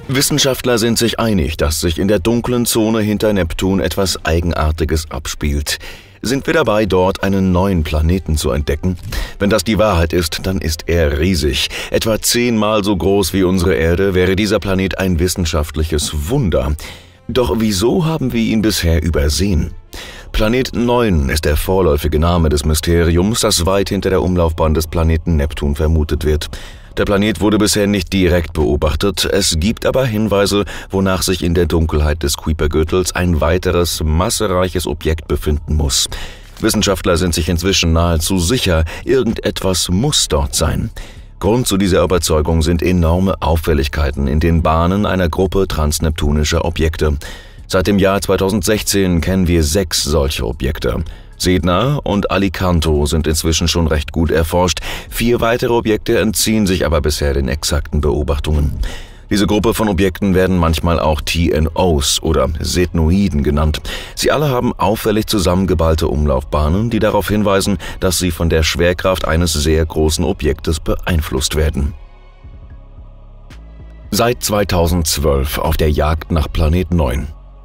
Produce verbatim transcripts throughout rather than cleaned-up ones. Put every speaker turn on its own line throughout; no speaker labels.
Wissenschaftler sind sich einig, dass sich in der dunklen Zone hinter Neptun etwas Eigenartiges abspielt. Sind wir dabei, dort einen neuen Planeten zu entdecken? Wenn das die Wahrheit ist, dann ist er riesig. Etwa zehnmal so groß wie unsere Erde wäre dieser Planet ein wissenschaftliches Wunder. Doch wieso haben wir ihn bisher übersehen? Planet neun ist der vorläufige Name des Mysteriums, das weit hinter der Umlaufbahn des Planeten Neptun vermutet wird. Der Planet wurde bisher nicht direkt beobachtet, es gibt aber Hinweise, wonach sich in der Dunkelheit des Kuipergürtels ein weiteres, massereiches Objekt befinden muss. Wissenschaftler sind sich inzwischen nahezu sicher, irgendetwas muss dort sein. Grund zu dieser Überzeugung sind enorme Auffälligkeiten in den Bahnen einer Gruppe transneptunischer Objekte. Seit dem Jahr zweitausendsechzehn kennen wir sechs solche Objekte. Sedna und Alicanto sind inzwischen schon recht gut erforscht, vier weitere Objekte entziehen sich aber bisher den exakten Beobachtungen. Diese Gruppe von Objekten werden manchmal auch T N Os oder Sednoiden genannt. Sie alle haben auffällig zusammengeballte Umlaufbahnen, die darauf hinweisen, dass sie von der Schwerkraft eines sehr großen Objektes beeinflusst werden. Seit zweitausendzwölf auf der Jagd nach Planet neun.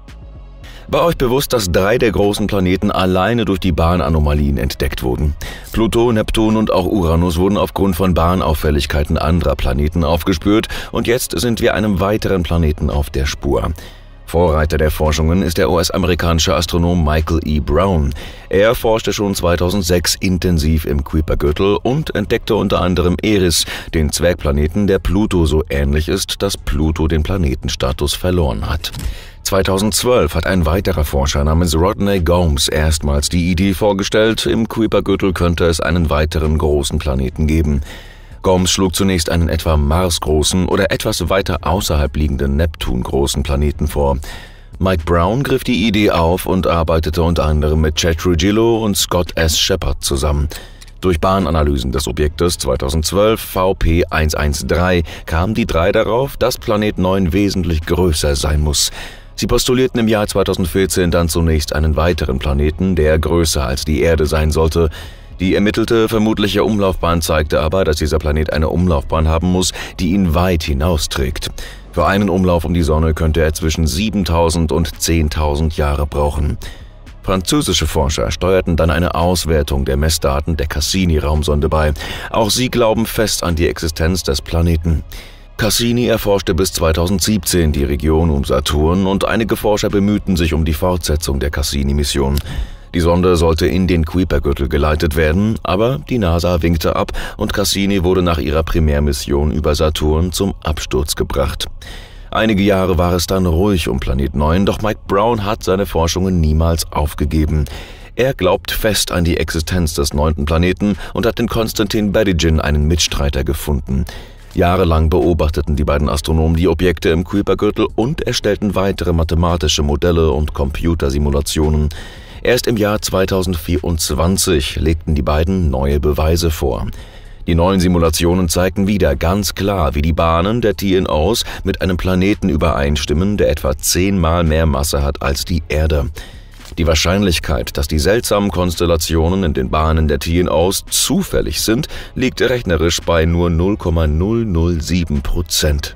War euch bewusst, dass drei der großen Planeten alleine durch die Bahnanomalien entdeckt wurden? Pluto, Neptun und auch Uranus wurden aufgrund von Bahnauffälligkeiten anderer Planeten aufgespürt und jetzt sind wir einem weiteren Planeten auf der Spur. Vorreiter der Forschungen ist der U S-amerikanische Astronom Michael E. Brown. Er forschte schon zweitausendsechs intensiv im Kuipergürtel und entdeckte unter anderem Eris, den Zwergplaneten, der Pluto so ähnlich ist, dass Pluto den Planetenstatus verloren hat. zweitausendzwölf hat ein weiterer Forscher namens Rodney Gomes erstmals die Idee vorgestellt, im Kuipergürtel könnte es einen weiteren großen Planeten geben. Gomes schlug zunächst einen etwa Mars-großen oder etwas weiter außerhalb liegenden Neptun-großen Planeten vor. Mike Brown griff die Idee auf und arbeitete unter anderem mit Chet Trujillo und Scott S. Shepard zusammen. Durch Bahnanalysen des Objektes zweitausendzwölf V P eins eins drei kamen die drei darauf, dass Planet neun wesentlich größer sein muss. Sie postulierten im Jahr zweitausendvierzehn dann zunächst einen weiteren Planeten, der größer als die Erde sein sollte. Die ermittelte vermutliche Umlaufbahn zeigte aber, dass dieser Planet eine Umlaufbahn haben muss, die ihn weit hinausträgt. Für einen Umlauf um die Sonne könnte er zwischen siebentausend und zehntausend Jahre brauchen. Französische Forscher steuerten dann eine Auswertung der Messdaten der Cassini-Raumsonde bei. Auch sie glauben fest an die Existenz des Planeten. Cassini erforschte bis zweitausendsiebzehn die Region um Saturn und einige Forscher bemühten sich um die Fortsetzung der Cassini-Mission. Die Sonde sollte in den Kuipergürtel geleitet werden, aber die NASA winkte ab und Cassini wurde nach ihrer Primärmission über Saturn zum Absturz gebracht. Einige Jahre war es dann ruhig um Planet neun, doch Mike Brown hat seine Forschungen niemals aufgegeben. Er glaubt fest an die Existenz des neunten Planeten und hat in Konstantin Bedygin einen Mitstreiter gefunden. Jahrelang beobachteten die beiden Astronomen die Objekte im Kuipergürtel und erstellten weitere mathematische Modelle und Computersimulationen. Erst im Jahr zweitausendvierundzwanzig legten die beiden neue Beweise vor. Die neuen Simulationen zeigten wieder ganz klar, wie die Bahnen der T N Os mit einem Planeten übereinstimmen, der etwa zehnmal mehr Masse hat als die Erde. Die Wahrscheinlichkeit, dass die seltsamen Konstellationen in den Bahnen der T N Os zufällig sind, liegt rechnerisch bei nur null Komma null null sieben Prozent.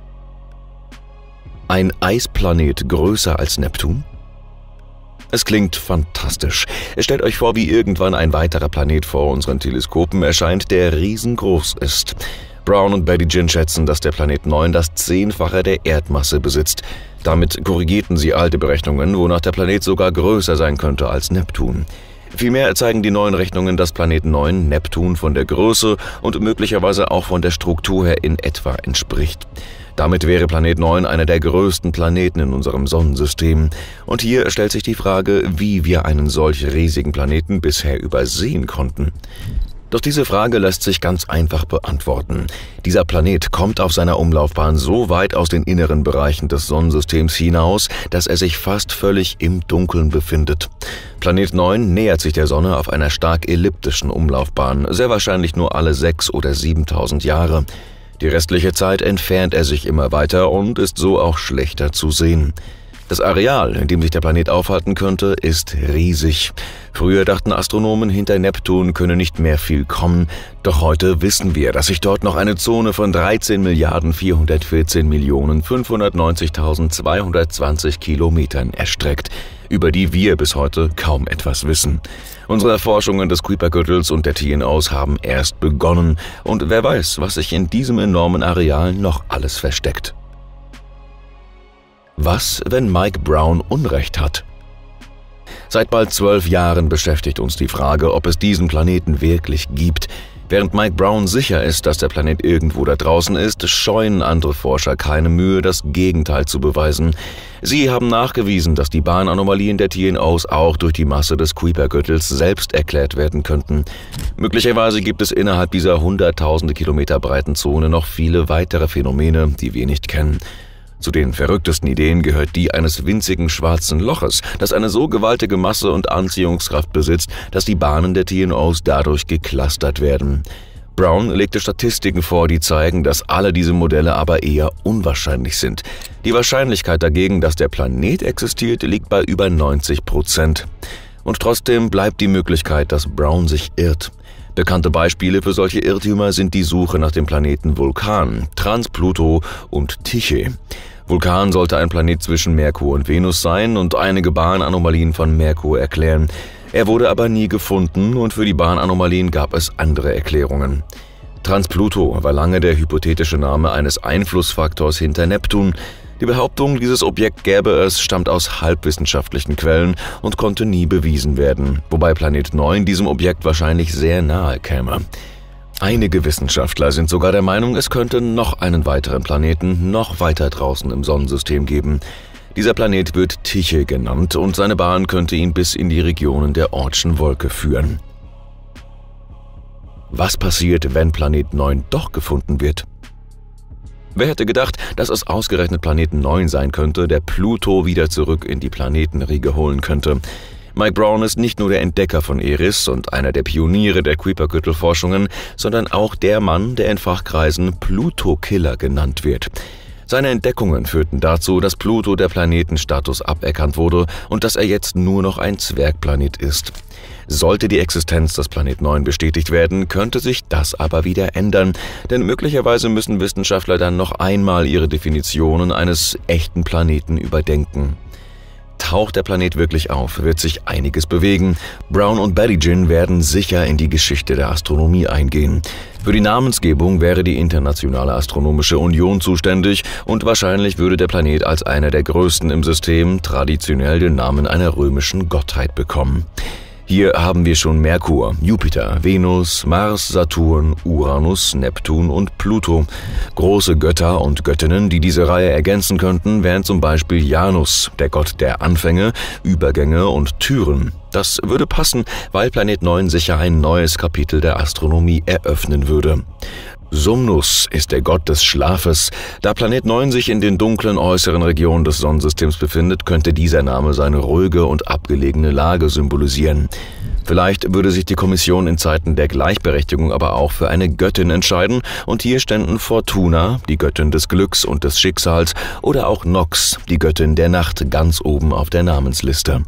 Ein Eisplanet größer als Neptun? Es klingt fantastisch. Stellt euch vor, wie irgendwann ein weiterer Planet vor unseren Teleskopen erscheint, der riesengroß ist. Brown und Bedygin schätzen, dass der Planet neun das Zehnfache der Erdmasse besitzt. Damit korrigierten sie alte Berechnungen, wonach der Planet sogar größer sein könnte als Neptun. Vielmehr zeigen die neuen Rechnungen, dass Planet neun Neptun von der Größe und möglicherweise auch von der Struktur her in etwa entspricht. Damit wäre Planet neun einer der größten Planeten in unserem Sonnensystem. Und hier stellt sich die Frage, wie wir einen solch riesigen Planeten bisher übersehen konnten. Doch diese Frage lässt sich ganz einfach beantworten. Dieser Planet kommt auf seiner Umlaufbahn so weit aus den inneren Bereichen des Sonnensystems hinaus, dass er sich fast völlig im Dunkeln befindet. Planet neun nähert sich der Sonne auf einer stark elliptischen Umlaufbahn, sehr wahrscheinlich nur alle sechs oder siebentausend Jahre. Die restliche Zeit entfernt er sich immer weiter und ist so auch schlechter zu sehen. Das Areal, in dem sich der Planet aufhalten könnte, ist riesig. Früher dachten Astronomen, hinter Neptun könne nicht mehr viel kommen, doch heute wissen wir, dass sich dort noch eine Zone von dreizehn Milliarden vierhundertvierzehn Millionen fünfhundertneunzigtausendzweihundertzwanzig Kilometern erstreckt, über die wir bis heute kaum etwas wissen. Unsere Erforschungen des Kuipergürtels und der T N Os haben erst begonnen und wer weiß, was sich in diesem enormen Areal noch alles versteckt. Was, wenn Mike Brown Unrecht hat? Seit bald zwölf Jahren beschäftigt uns die Frage, ob es diesen Planeten wirklich gibt. Während Mike Brown sicher ist, dass der Planet irgendwo da draußen ist, scheuen andere Forscher keine Mühe, das Gegenteil zu beweisen. Sie haben nachgewiesen, dass die Bahnanomalien der T N Os auch durch die Masse des Kuipergürtels selbst erklärt werden könnten. Möglicherweise gibt es innerhalb dieser hunderttausende Kilometer breiten Zone noch viele weitere Phänomene, die wir nicht kennen. Zu den verrücktesten Ideen gehört die eines winzigen schwarzen Loches, das eine so gewaltige Masse und Anziehungskraft besitzt, dass die Bahnen der T N Os dadurch geclustert werden. Brown legte Statistiken vor, die zeigen, dass alle diese Modelle aber eher unwahrscheinlich sind. Die Wahrscheinlichkeit dagegen, dass der Planet existiert, liegt bei über neunzig Prozent. Und trotzdem bleibt die Möglichkeit, dass Brown sich irrt. Bekannte Beispiele für solche Irrtümer sind die Suche nach dem Planeten Vulkan, Trans-Pluto und Tyche. Vulkan sollte ein Planet zwischen Merkur und Venus sein und einige Bahnanomalien von Merkur erklären. Er wurde aber nie gefunden und für die Bahnanomalien gab es andere Erklärungen. Trans-Pluto war lange der hypothetische Name eines Einflussfaktors hinter Neptun. Die Behauptung, dieses Objekt gäbe es, stammt aus halbwissenschaftlichen Quellen und konnte nie bewiesen werden, wobei Planet neun diesem Objekt wahrscheinlich sehr nahe käme. Einige Wissenschaftler sind sogar der Meinung, es könnte noch einen weiteren Planeten noch weiter draußen im Sonnensystem geben. Dieser Planet wird Tyche genannt und seine Bahn könnte ihn bis in die Regionen der Oortschen Wolke führen. Was passiert, wenn Planet neun doch gefunden wird? Wer hätte gedacht, dass es ausgerechnet Planet neun sein könnte, der Pluto wieder zurück in die Planetenriege holen könnte? Mike Brown ist nicht nur der Entdecker von Eris und einer der Pioniere der Kuipergürtelforschungen, sondern auch der Mann, der in Fachkreisen Pluto-Killer genannt wird. Seine Entdeckungen führten dazu, dass Pluto der Planetenstatus aberkannt wurde und dass er jetzt nur noch ein Zwergplanet ist. Sollte die Existenz des Planet neun bestätigt werden, könnte sich das aber wieder ändern, denn möglicherweise müssen Wissenschaftler dann noch einmal ihre Definitionen eines echten Planeten überdenken. Taucht der Planet wirklich auf, wird sich einiges bewegen. Brown und Berdygin werden sicher in die Geschichte der Astronomie eingehen. Für die Namensgebung wäre die Internationale Astronomische Union zuständig und wahrscheinlich würde der Planet als einer der größten im System traditionell den Namen einer römischen Gottheit bekommen. Hier haben wir schon Merkur, Jupiter, Venus, Mars, Saturn, Uranus, Neptun und Pluto. Große Götter und Göttinnen, die diese Reihe ergänzen könnten, wären zum Beispiel Janus, der Gott der Anfänge, Übergänge und Türen. Das würde passen, weil Planet neun sicher ein neues Kapitel der Astronomie eröffnen würde. Somnus ist der Gott des Schlafes. Da Planet neun sich in den dunklen äußeren Regionen des Sonnensystems befindet, könnte dieser Name seine ruhige und abgelegene Lage symbolisieren. Vielleicht würde sich die Kommission in Zeiten der Gleichberechtigung aber auch für eine Göttin entscheiden und hier ständen Fortuna, die Göttin des Glücks und des Schicksals, oder auch Nox, die Göttin der Nacht, ganz oben auf der Namensliste.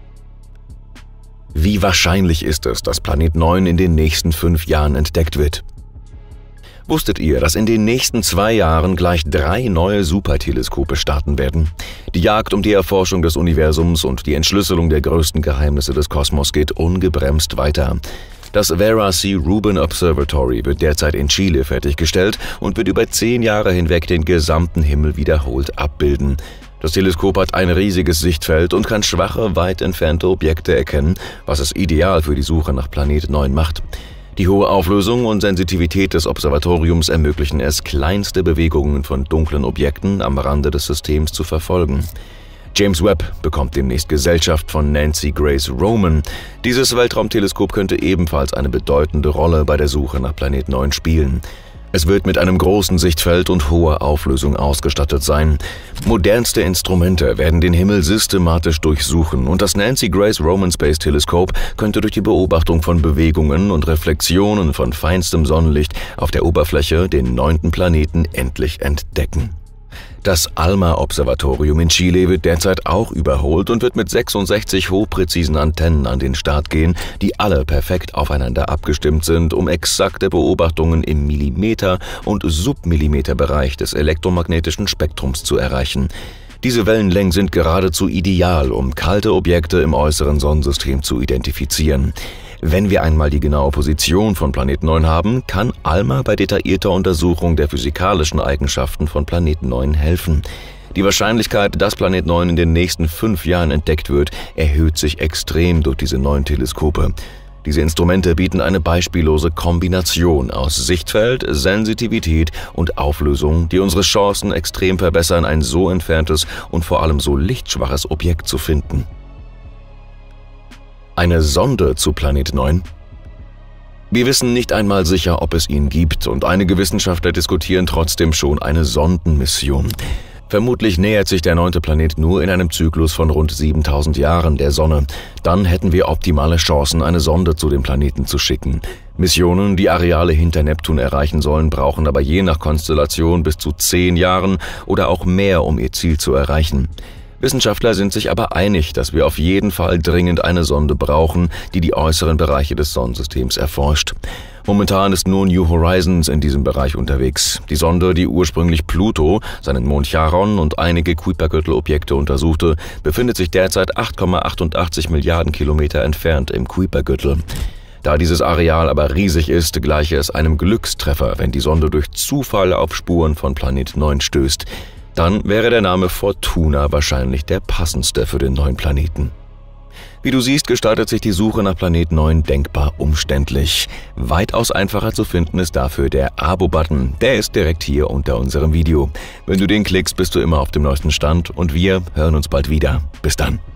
Wie wahrscheinlich ist es, dass Planet neun in den nächsten fünf Jahren entdeckt wird? Wusstet ihr, dass in den nächsten zwei Jahren gleich drei neue Superteleskope starten werden? Die Jagd um die Erforschung des Universums und die Entschlüsselung der größten Geheimnisse des Kosmos geht ungebremst weiter. Das Vera C. Rubin Observatory wird derzeit in Chile fertiggestellt und wird über zehn Jahre hinweg den gesamten Himmel wiederholt abbilden. Das Teleskop hat ein riesiges Sichtfeld und kann schwache, weit entfernte Objekte erkennen, was es ideal für die Suche nach Planet neun macht. Die hohe Auflösung und Sensitivität des Observatoriums ermöglichen es, kleinste Bewegungen von dunklen Objekten am Rande des Systems zu verfolgen. James Webb bekommt demnächst Gesellschaft von Nancy Grace Roman. Dieses Weltraumteleskop könnte ebenfalls eine bedeutende Rolle bei der Suche nach Planet neun spielen. Es wird mit einem großen Sichtfeld und hoher Auflösung ausgestattet sein. Modernste Instrumente werden den Himmel systematisch durchsuchen und das Nancy Grace Roman Space Telescope könnte durch die Beobachtung von Bewegungen und Reflexionen von feinstem Sonnenlicht auf der Oberfläche den neunten Planeten endlich entdecken. Das ALMA-Observatorium in Chile wird derzeit auch überholt und wird mit sechsundsechzig hochpräzisen Antennen an den Start gehen, die alle perfekt aufeinander abgestimmt sind, um exakte Beobachtungen im Millimeter- und Submillimeterbereich des elektromagnetischen Spektrums zu erreichen. Diese Wellenlängen sind geradezu ideal, um kalte Objekte im äußeren Sonnensystem zu identifizieren. Wenn wir einmal die genaue Position von Planet neun haben, kann ALMA bei detaillierter Untersuchung der physikalischen Eigenschaften von Planet neun helfen. Die Wahrscheinlichkeit, dass Planet neun in den nächsten fünf Jahren entdeckt wird, erhöht sich extrem durch diese neuen Teleskope. Diese Instrumente bieten eine beispiellose Kombination aus Sichtfeld, Sensitivität und Auflösung, die unsere Chancen extrem verbessern, ein so entferntes und vor allem so lichtschwaches Objekt zu finden. Eine Sonde zu Planet neun? Wir wissen nicht einmal sicher, ob es ihn gibt, und einige Wissenschaftler diskutieren trotzdem schon eine Sondenmission. Vermutlich nähert sich der neunte Planet nur in einem Zyklus von rund siebentausend Jahren der Sonne. Dann hätten wir optimale Chancen, eine Sonde zu dem Planeten zu schicken. Missionen, die Areale hinter Neptun erreichen sollen, brauchen aber je nach Konstellation bis zu zehn Jahren oder auch mehr, um ihr Ziel zu erreichen. Wissenschaftler sind sich aber einig, dass wir auf jeden Fall dringend eine Sonde brauchen, die die äußeren Bereiche des Sonnensystems erforscht. Momentan ist nur New Horizons in diesem Bereich unterwegs. Die Sonde, die ursprünglich Pluto, seinen Mond Charon und einige Kuipergürtel-Objekte untersuchte, befindet sich derzeit acht Komma achtundachtzig Milliarden Kilometer entfernt im Kuipergürtel. Da dieses Areal aber riesig ist, gleiche es einem Glückstreffer, wenn die Sonde durch Zufall auf Spuren von Planet neun stößt. Dann wäre der Name Fortuna wahrscheinlich der passendste für den neuen Planeten. Wie du siehst, gestaltet sich die Suche nach Planet neun denkbar umständlich. Weitaus einfacher zu finden ist dafür der Abo-Button. Der ist direkt hier unter unserem Video. Wenn du den klickst, bist du immer auf dem neuesten Stand und wir hören uns bald wieder. Bis dann.